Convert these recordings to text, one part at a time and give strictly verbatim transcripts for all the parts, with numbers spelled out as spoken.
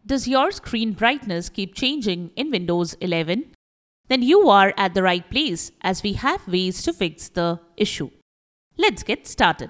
Does your screen brightness keep changing in Windows eleven? Then you are at the right place, as we have ways to fix the issue. Let's get started.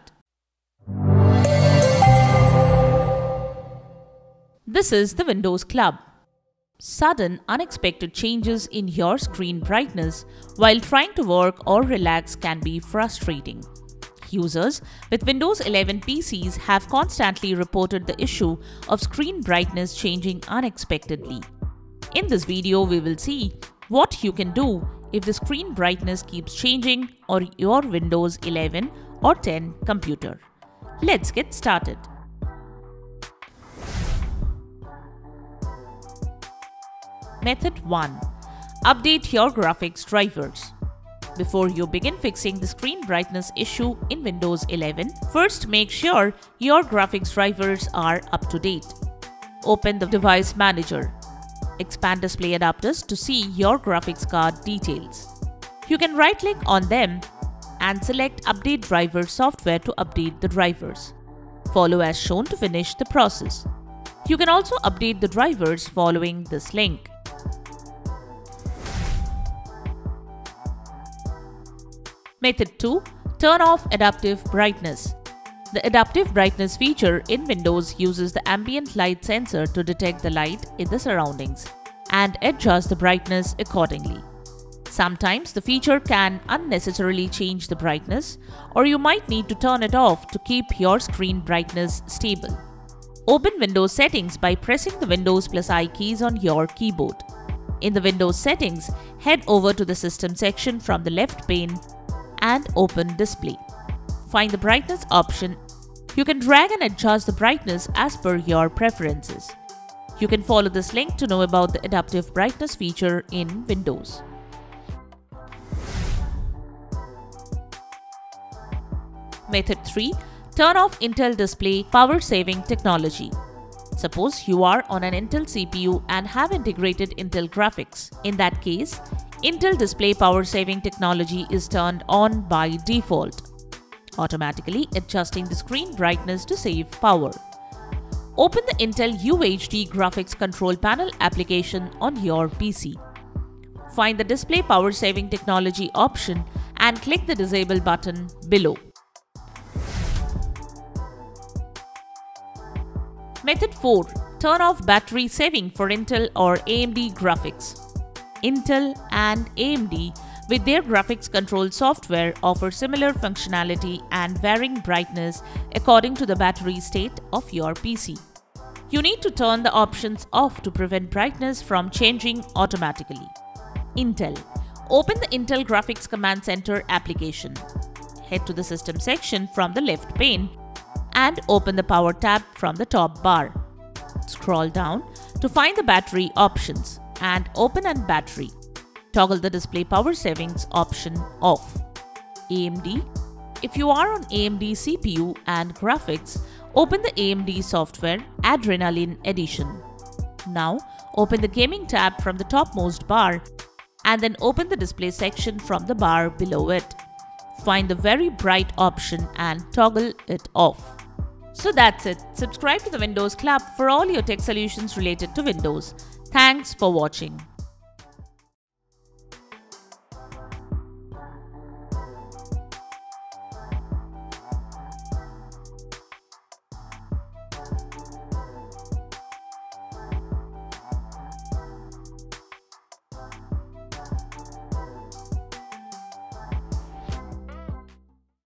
This is the Windows Club. Sudden, unexpected changes in your screen brightness while trying to work or relax can be frustrating. Users with Windows eleven P Cs have constantly reported the issue of screen brightness changing unexpectedly. In this video, we will see what you can do if the screen brightness keeps changing on your Windows eleven or ten computer. Let's get started. Method one. Update your graphics drivers. Before you begin fixing the screen brightness issue in Windows eleven, first make sure your graphics drivers are up to date. Open the Device Manager. Expand Display Adapters to see your graphics card details. You can right-click on them and select Update Driver Software to update the drivers. Follow as shown to finish the process. You can also update the drivers following this link. Method two. Turn off Adaptive Brightness. The Adaptive Brightness feature in Windows uses the ambient light sensor to detect the light in the surroundings and adjust the brightness accordingly. Sometimes the feature can unnecessarily change the brightness, or you might need to turn it off to keep your screen brightness stable. Open Windows Settings by pressing the Windows plus I keys on your keyboard. In the Windows Settings, head over to the System section from the left pane and open Display. Find the brightness option. You can drag and adjust the brightness as per your preferences. You can follow this link to know about the adaptive brightness feature in Windows. Method three. Turn off Intel Display Power Saving Technology. Suppose you are on an Intel C P U and have integrated Intel graphics. In that case, Intel Display Power Saving Technology is turned on by default, automatically adjusting the screen brightness to save power. Open the Intel U H D Graphics Control Panel application on your P C. Find the Display Power Saving Technology option and click the Disable button below. Method four. Turn off battery saving for Intel or A M D graphics. Intel and A M D with their graphics control software offer similar functionality and varying brightness according to the battery state of your P C. You need to turn the options off to prevent brightness from changing automatically. Intel. Open the Intel Graphics Command Center application. Head to the System section from the left pane and open the Power tab from the top bar. Scroll down to find the battery options and open and battery. Toggle the display power savings option off. A M D. If you are on A M D C P U and graphics, open the A M D software Adrenaline Edition. Now open the Gaming tab from the topmost bar and then open the display section from the bar below it. Find the very bright option and toggle it off. So that's it. Subscribe to the Windows Club for all your tech solutions related to Windows. Thanks for watching.